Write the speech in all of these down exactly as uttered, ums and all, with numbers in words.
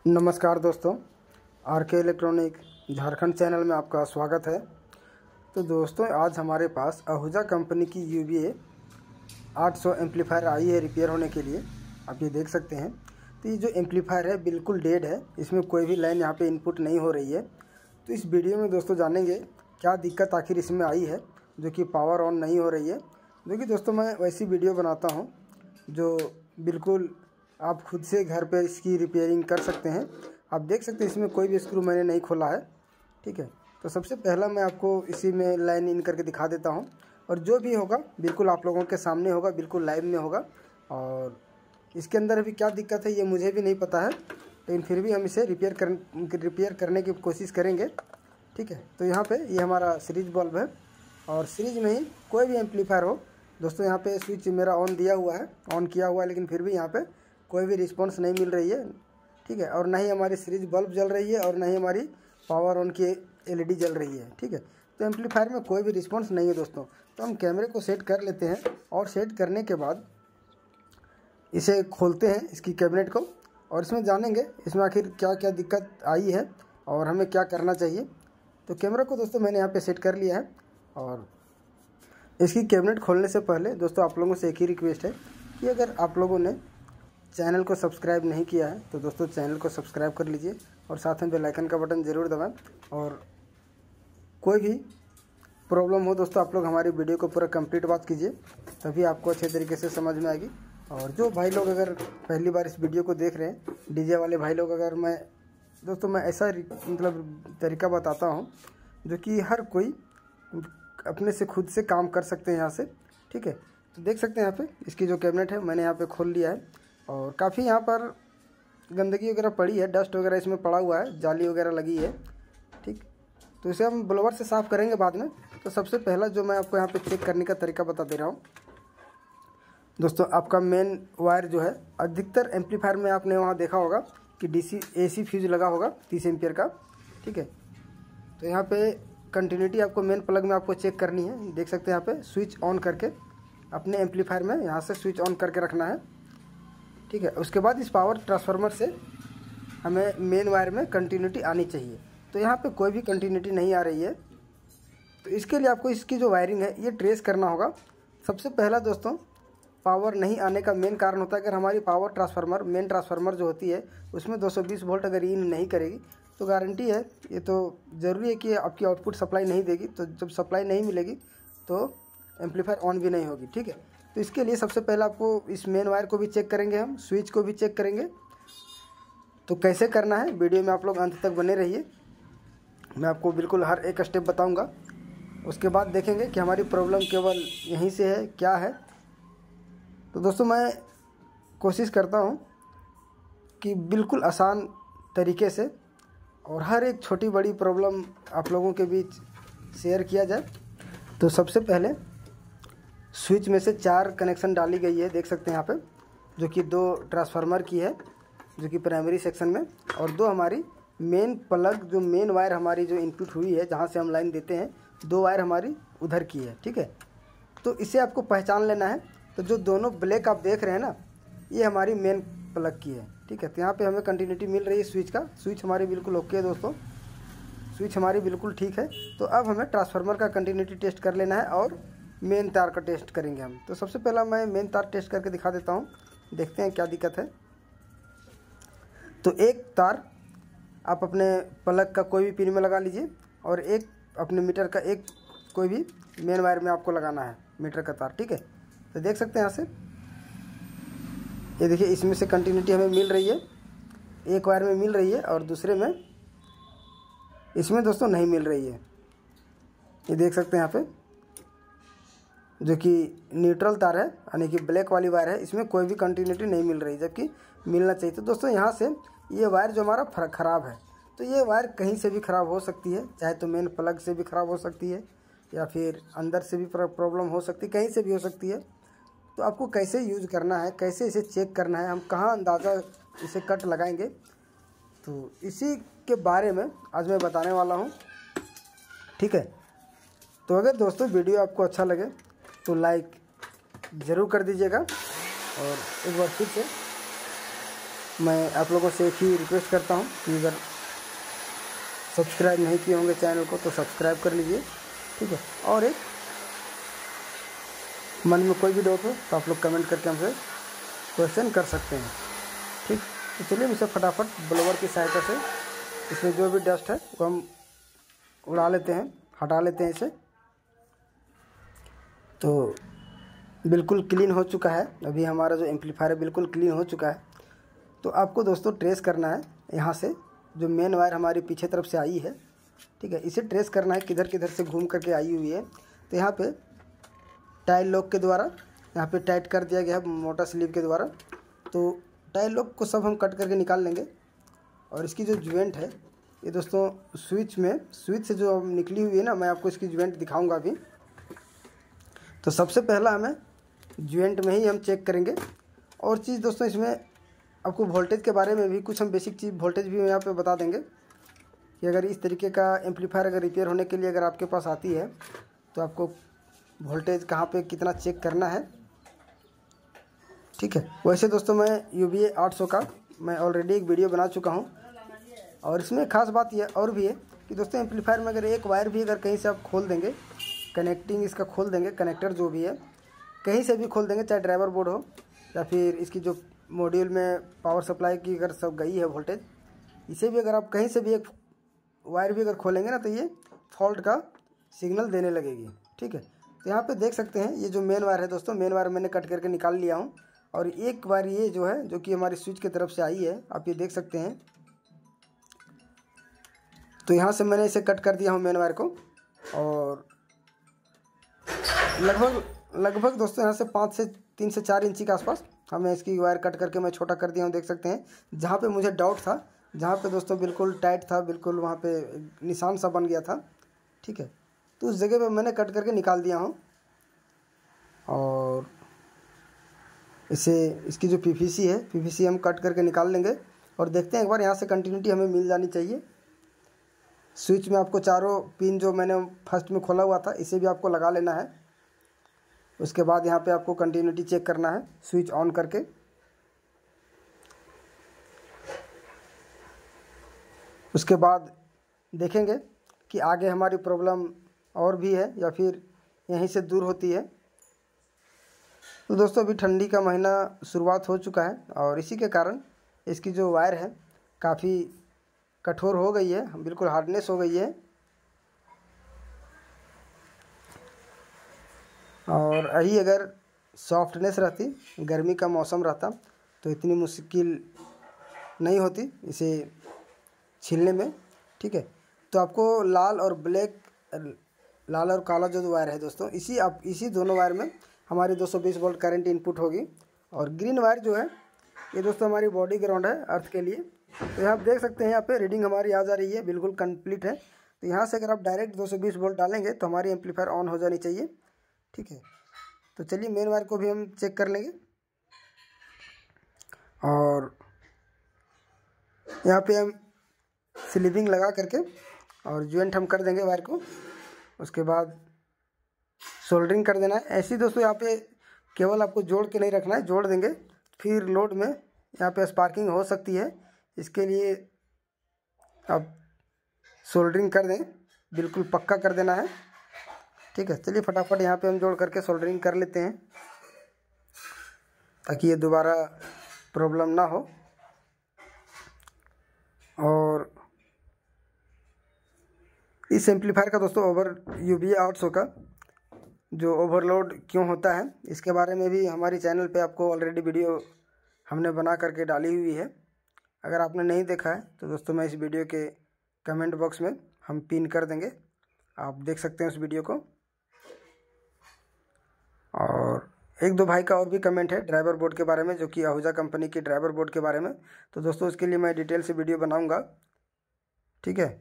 नमस्कार दोस्तों, आर के इलेक्ट्रॉनिक झारखंड चैनल में आपका स्वागत है। तो दोस्तों, आज हमारे पास आहूजा कंपनी की यू वी ए आठ सौ एम्पलीफायर आई है रिपेयर होने के लिए। आप ये देख सकते हैं। तो ये जो एम्पलीफायर है बिल्कुल डेड है, इसमें कोई भी लाइन यहाँ पे इनपुट नहीं हो रही है। तो इस वीडियो में दोस्तों जानेंगे क्या दिक्कत आखिर इसमें आई है जो कि पावर ऑन नहीं हो रही है। जो कि दोस्तों मैं वैसी वीडियो बनाता हूँ जो बिल्कुल आप खुद से घर पे इसकी रिपेयरिंग कर सकते हैं। आप देख सकते हैं इसमें कोई भी स्क्रू मैंने नहीं खोला है। ठीक है, तो सबसे पहला मैं आपको इसी में लाइन इन करके दिखा देता हूं, और जो भी होगा बिल्कुल आप लोगों के सामने होगा, बिल्कुल लाइव में होगा। और इसके अंदर अभी क्या दिक्कत है ये मुझे भी नहीं पता है, लेकिन फिर भी हम इसे रिपेयर कर रिपेयर करने की कोशिश करेंगे। ठीक है, तो यहाँ पर ये हमारा सीरीज बल्ब है, और सीरीज में ही कोई भी एम्पलीफायर हो दोस्तों। यहाँ पे स्विच मेरा ऑन दिया हुआ है, ऑन किया हुआ है, लेकिन फिर भी यहाँ पे कोई भी रिस्पांस नहीं मिल रही है। ठीक है, और ना ही हमारी सीरीज बल्ब जल रही है और ना ही हमारी पावर ऑन की एल ई डी जल रही है। ठीक है, तो एम्पलीफायर में कोई भी रिस्पांस नहीं है दोस्तों। तो हम कैमरे को सेट कर लेते हैं, और सेट करने के बाद इसे खोलते हैं इसकी कैबिनेट को, और इसमें जानेंगे इसमें आखिर क्या क्या दिक्कत आई है और हमें क्या करना चाहिए। तो कैमरा को दोस्तों मैंने यहाँ पर सेट कर लिया है, और इसकी कैबिनेट खोलने से पहले दोस्तों आप लोगों से एक ही रिक्वेस्ट है कि अगर आप लोगों ने चैनल को सब्सक्राइब नहीं किया है तो दोस्तों चैनल को सब्सक्राइब कर लीजिए, और साथ में बेल आइकन का बटन ज़रूर दबाएं। और कोई भी प्रॉब्लम हो दोस्तों आप लोग हमारी वीडियो को पूरा कंप्लीट वॉच कीजिए, तभी आपको अच्छे तरीके से समझ में आएगी। और जो भाई लोग अगर पहली बार इस वीडियो को देख रहे हैं, डीजे वाले भाई लोग, अगर मैं दोस्तों मैं ऐसा मतलब तरीका बताता हूँ जो कि हर कोई अपने से खुद से काम कर सकते हैं यहाँ से। ठीक है, तो देख सकते हैं यहाँ पे इसकी जो कैबिनेट है मैंने यहाँ पे खोल लिया है, और काफ़ी यहाँ पर गंदगी वगैरह पड़ी है, डस्ट वगैरह इसमें पड़ा हुआ है, जाली वगैरह लगी है। ठीक, तो इसे हम ब्लोवर से साफ़ करेंगे बाद में। तो सबसे पहला जो मैं आपको यहाँ पे चेक करने का तरीका बता दे रहा हूँ दोस्तों, आपका मेन वायर जो है, अधिकतर एम्पलीफायर में आपने वहाँ देखा होगा कि डीसी एसी फ्यूज लगा होगा तीस एम्पियर का। ठीक है, तो यहाँ पे कंटिन्यूटी आपको मेन प्लग में आपको चेक करनी है। देख सकते हैं यहाँ पे स्विच ऑन करके अपने एम्पलीफायर में यहाँ से स्विच ऑन करके रखना है। ठीक है, उसके बाद इस पावर ट्रांसफार्मर से हमें मेन वायर में कंटिन्यूटी आनी चाहिए। तो यहाँ पे कोई भी कंटिन्यूटी नहीं आ रही है, तो इसके लिए आपको इसकी जो वायरिंग है ये ट्रेस करना होगा। सबसे पहला दोस्तों, पावर नहीं आने का मेन कारण होता है अगर हमारी पावर ट्रांसफार्मर मेन ट्रांसफार्मर जो होती है उसमें दो सौ बीस वोल्ट अगर ये नहीं करेगी तो गारंटी है, ये तो ज़रूरी है कि आपकी आउटपुट सप्लाई नहीं देगी। तो जब सप्लाई नहीं मिलेगी तो एम्पलीफायर ऑन भी नहीं होगी। ठीक है, तो इसके लिए सबसे पहले आपको इस मेन वायर को भी चेक करेंगे, हम स्विच को भी चेक करेंगे। तो कैसे करना है वीडियो में आप लोग अंत तक बने रहिए, मैं आपको बिल्कुल हर एक स्टेप बताऊंगा। उसके बाद देखेंगे कि हमारी प्रॉब्लम केवल यहीं से है क्या है। तो दोस्तों मैं कोशिश करता हूं कि बिल्कुल आसान तरीके से और हर एक छोटी बड़ी प्रॉब्लम आप लोगों के बीच शेयर किया जाए। तो सबसे पहले स्विच में से चार कनेक्शन डाली गई है, देख सकते हैं यहाँ पे, जो कि दो ट्रांसफार्मर की है जो कि प्राइमरी सेक्शन में, और दो हमारी मेन प्लग जो मेन वायर हमारी जो इनपुट हुई है जहाँ से हम लाइन देते हैं, दो वायर हमारी उधर की है। ठीक है, तो इसे आपको पहचान लेना है। तो जो दोनों ब्लैक आप देख रहे हैं ना, ये हमारी मेन प्लग की है। ठीक है, तो यहाँ पर हमें कंटिन्यूटी मिल रही है स्विच का, स्विच हमारी बिल्कुल ओके है दोस्तों, स्विच हमारी बिल्कुल ठीक है। तो अब हमें ट्रांसफार्मर का कंटिन्यूटी टेस्ट कर लेना है और मेन तार का टेस्ट करेंगे हम। तो सबसे पहला मैं मेन तार टेस्ट करके दिखा देता हूँ, देखते हैं क्या दिक्कत है। तो एक तार आप अपने प्लग का कोई भी पिन में लगा लीजिए, और एक अपने मीटर का एक कोई भी मेन वायर में आपको लगाना है मीटर का तार। ठीक है, तो देख सकते हैं यहाँ से, ये देखिए इसमें से कंटिन्यूटी हमें मिल रही है, एक वायर में मिल रही है और दूसरे में इसमें दोस्तों नहीं मिल रही है। ये देख सकते हैं यहाँ पे जो कि न्यूट्रल तार है, यानी कि ब्लैक वाली वायर है, इसमें कोई भी कंटिन्यूटी नहीं मिल रही जबकि मिलना चाहिए। तो दोस्तों यहाँ से ये वायर जो हमारा ख़राब है, तो ये वायर कहीं से भी ख़राब हो सकती है, चाहे तो मेन प्लग से भी ख़राब हो सकती है या फिर अंदर से भी प्रॉब्लम हो सकती है, कहीं से भी हो सकती है। तो आपको कैसे यूज़ करना है, कैसे इसे चेक करना है, हम कहाँ अंदाज़ा इसे कट लगाएंगे, तो इसी के बारे में आज मैं बताने वाला हूँ। ठीक है, तो अगर दोस्तों वीडियो आपको अच्छा लगे तो लाइक ज़रूर कर दीजिएगा, और एक बार फिर से मैं आप लोगों से एक ही रिक्वेस्ट करता हूँ कि अगर सब्सक्राइब नहीं किए होंगे चैनल को तो सब्सक्राइब कर लीजिए, ठीक है। और एक मन में कोई भी डाउट हो तो आप लोग कमेंट करके हमसे क्वेश्चन कर सकते हैं, ठीक। तो चलिए हम इसे फटाफट ब्लोवर की सहायता से इसमें जो भी डस्ट है वो हम उड़ा लेते हैं, हटा लेते हैं इसे। तो बिल्कुल क्लीन हो चुका है, अभी हमारा जो एम्पलीफायर है बिल्कुल क्लीन हो चुका है। तो आपको दोस्तों ट्रेस करना है यहाँ से जो मेन वायर हमारी पीछे तरफ से आई है, ठीक है, इसे ट्रेस करना है किधर किधर से घूम करके आई हुई है। तो यहाँ पे टाइल लॉक के द्वारा यहाँ पे टाइट कर दिया गया है मोटा स्लीव के द्वारा। तो टाइल लॉक को सब हम कट करके निकाल लेंगे। और इसकी जो ज्वाइंट है ये दोस्तों स्विच में स्विच से जो निकली हुई है ना, मैं आपको इसकी ज्वाइंट दिखाऊंगा अभी। तो सबसे पहला हमें ज्वाइंट में ही हम चेक करेंगे। और चीज़ दोस्तों इसमें आपको वोल्टेज के बारे में भी कुछ हम बेसिक चीज़ वोल्टेज भी यहाँ पे बता देंगे कि अगर इस तरीके का एम्पलीफायर अगर रिपेयर होने के लिए अगर आपके पास आती है तो आपको वोल्टेज कहाँ पे कितना चेक करना है, ठीक है। वैसे दोस्तों मैं यू बी ए आठ सौ का मैं ऑलरेडी एक वीडियो बना चुका हूँ। और इसमें ख़ास बात यह और भी है कि दोस्तों एम्पलीफायर में अगर एक वायर भी अगर कहीं से आप खोल देंगे, कनेक्टिंग इसका खोल देंगे, कनेक्टर जो भी है कहीं से भी खोल देंगे, चाहे ड्राइवर बोर्ड हो या फिर इसकी जो मॉड्यूल में पावर सप्लाई की अगर सब गई है वोल्टेज, इसे भी अगर आप कहीं से भी एक वायर भी अगर खोलेंगे ना तो ये फॉल्ट का सिग्नल देने लगेगी, ठीक है। तो यहाँ पे देख सकते हैं ये जो मेन वायर है दोस्तों, मेन वायर मैंने कट करके निकाल लिया हूँ। और एक वायर ये जो है जो कि हमारी स्विच की तरफ से आई है, आप ये देख सकते हैं। तो यहाँ से मैंने इसे कट कर दिया हूँ मेन वायर को। और लगभग लगभग दोस्तों यहाँ से पाँच से तीन से चार इंची के आसपास हमें इसकी वायर कट करके मैं छोटा कर दिया हूँ, देख सकते हैं। जहाँ पे मुझे डाउट था, जहाँ पे दोस्तों बिल्कुल टाइट था, बिल्कुल वहाँ पे निशान सा बन गया था, ठीक है। तो उस जगह पे मैंने कट करके निकाल दिया हूँ। और इसे इसकी जो पी वी सी है, पी वी सी हम कट करके निकाल लेंगे। और देखते हैं एक बार यहाँ से कंटिन्यूटी हमें मिल जानी चाहिए। स्विच में आपको चारों पिन जो मैंने फर्स्ट में खोला हुआ था इसे भी आपको लगा लेना है। उसके बाद यहाँ पे आपको कंटिन्यूटी चेक करना है स्विच ऑन करके। उसके बाद देखेंगे कि आगे हमारी प्रॉब्लम और भी है या फिर यहीं से दूर होती है। तो दोस्तों अभी ठंडी का महीना शुरुआत हो चुका है और इसी के कारण इसकी जो वायर है काफ़ी कठोर हो गई है, बिल्कुल हार्डनेस हो गई है। और यही अगर सॉफ्टनेस रहती, गर्मी का मौसम रहता तो इतनी मुश्किल नहीं होती इसे छीलने में, ठीक है। तो आपको लाल और ब्लैक, लाल और काला जो वायर है दोस्तों, इसी आप इसी दोनों वायर में हमारी दो सौ बीस वोल्ट करंट इनपुट होगी। और ग्रीन वायर जो है ये दोस्तों हमारी बॉडी ग्राउंड है अर्थ के लिए। तो यहाँ आप देख सकते हैं यहाँ पे रीडिंग हमारी आ जा रही है, बिल्कुल कंप्लीट है। तो यहाँ से अगर आप डायरेक्ट दो सौ बीस वोल्ट डालेंगे तो हमारी एम्पलीफायर ऑन हो जानी चाहिए, ठीक है। तो चलिए मेन वायर को भी हम चेक कर लेंगे। और यहाँ पे हम स्लीविंग लगा करके और ज्वाइंट हम कर देंगे वायर को। उसके बाद सोल्डरिंग कर देना है। ऐसे ही दोस्तों यहाँ पे केवल आपको जोड़ के नहीं रखना है, जोड़ देंगे फिर लोड में यहाँ पे स्पार्किंग हो सकती है। इसके लिए आप सोल्डरिंग कर दें, बिल्कुल पक्का कर देना है, ठीक है। चलिए फटाफट यहाँ पे हम जोड़ करके सोल्डरिंग कर लेते हैं ताकि ये दोबारा प्रॉब्लम ना हो। और इस एम्पलीफायर का दोस्तों ओवर यू बी ए आठ सौ का जो ओवरलोड क्यों होता है इसके बारे में भी हमारी चैनल पे आपको ऑलरेडी वीडियो हमने बना करके डाली हुई है। अगर आपने नहीं देखा है तो दोस्तों मैं इस वीडियो के कमेंट बॉक्स में हम पिन कर देंगे, आप देख सकते हैं उस वीडियो को। और एक दो भाई का और भी कमेंट है ड्राइवर बोर्ड के बारे में, जो कि आहूजा कंपनी की ड्राइवर बोर्ड के बारे में। तो दोस्तों उसके लिए मैं डिटेल से वीडियो बनाऊंगा, ठीक है।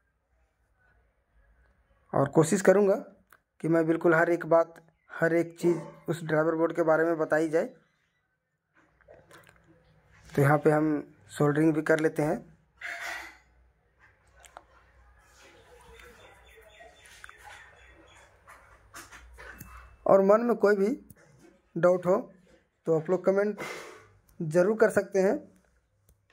और कोशिश करूंगा कि मैं बिल्कुल हर एक बात, हर एक चीज़ उस ड्राइवर बोर्ड के बारे में बताई जाए। तो यहाँ पे हम सोल्डरिंग भी कर लेते हैं। और मन में कोई भी डाउट हो तो आप लोग कमेंट ज़रूर कर सकते हैं।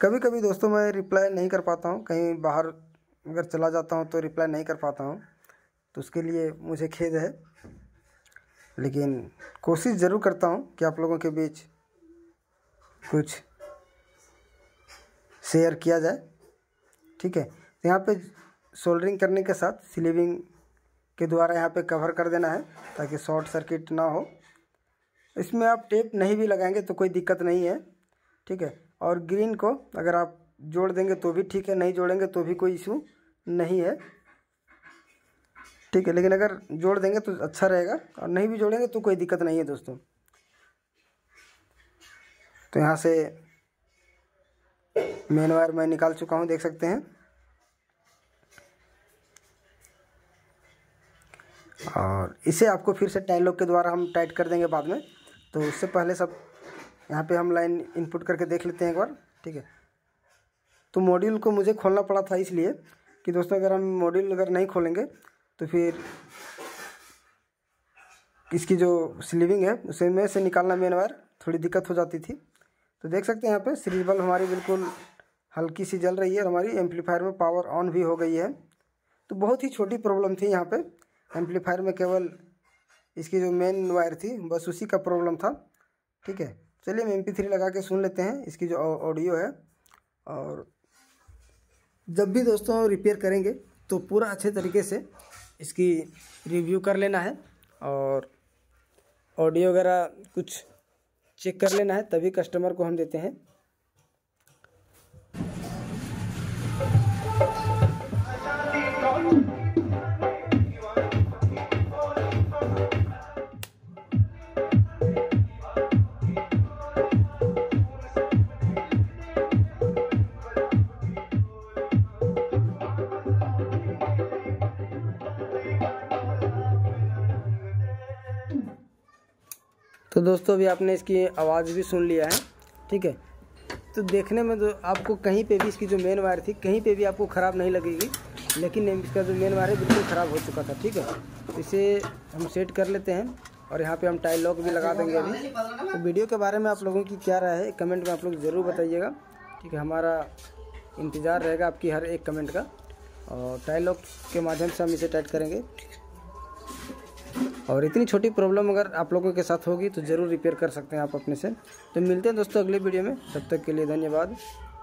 कभी कभी दोस्तों मैं रिप्लाई नहीं कर पाता हूँ, कहीं बाहर अगर चला जाता हूँ तो रिप्लाई नहीं कर पाता हूँ, तो उसके लिए मुझे खेद है। लेकिन कोशिश ज़रूर करता हूँ कि आप लोगों के बीच कुछ शेयर किया जाए। ठीक है, तो यहाँ पे सोल्डरिंग करने के साथ स्लीविंग के द्वारा यहाँ पे कवर कर देना है ताकि शॉर्ट सर्किट ना हो। इसमें आप टेप नहीं भी लगाएंगे तो कोई दिक्कत नहीं है। ठीक है, और ग्रीन को अगर आप जोड़ देंगे तो भी ठीक है, नहीं जोड़ेंगे तो भी कोई इशू नहीं है। ठीक है, लेकिन अगर जोड़ देंगे तो अच्छा रहेगा और नहीं भी जोड़ेंगे तो कोई दिक्कत नहीं है दोस्तों। तो यहाँ से मेन वायर मैं निकाल चुका हूँ, देख सकते हैं। और इसे आपको फिर से टाई लॉक के द्वारा हम टाइट कर देंगे बाद में। तो उससे पहले सब यहाँ पे हम लाइन इनपुट करके देख लेते हैं एक बार। ठीक है, तो मॉड्यूल को मुझे खोलना पड़ा था इसलिए कि दोस्तों अगर हम मॉड्यूल अगर नहीं खोलेंगे तो फिर इसकी जो स्लीविंग है उसे में से निकालना मेन वायर थोड़ी दिक्कत हो जाती थी। तो देख सकते हैं यहाँ पे सीरीज बल्ब हमारी बिल्कुल हल्की सी जल रही है, हमारी एम्पलीफायर में पावर ऑन भी हो गई है। तो बहुत ही छोटी प्रॉब्लम थी यहाँ पे एम्पलीफायर में, केवल इसकी जो मेन वायर थी बस उसी का प्रॉब्लम था। ठीक है, चलिए हम एम पी थ्री लगा के सुन लेते हैं इसकी जो ऑडियो है। और जब भी दोस्तों रिपेयर करेंगे तो पूरा अच्छे तरीके से इसकी रिव्यू कर लेना है और ऑडियो वगैरह कुछ चेक कर लेना है, तभी कस्टमर को हम देते हैं। तो दोस्तों अभी आपने इसकी आवाज़ भी सुन लिया है। ठीक है, तो देखने में तो आपको कहीं पे भी इसकी जो मेन वायर थी कहीं पे भी आपको ख़राब नहीं लगेगी, लेकिन इसका जो मेन वायर है बिल्कुल ख़राब हो चुका था। ठीक है, तो इसे हम सेट कर लेते हैं और यहाँ पे हम टाई लॉक भी लगा देंगे अभी। तो वीडियो के बारे में आप लोगों की क्या राय है कमेंट में आप लोग ज़रूर बताइएगा। ठीक है, हमारा इंतज़ार रहेगा आपकी हर एक कमेंट का। और टाई लॉक के माध्यम से हम इसे टाइट करेंगे। और इतनी छोटी प्रॉब्लम अगर आप लोगों के साथ होगी तो ज़रूर रिपेयर कर सकते हैं आप अपने से। तो मिलते हैं दोस्तों अगले वीडियो में, तब तक के लिए धन्यवाद।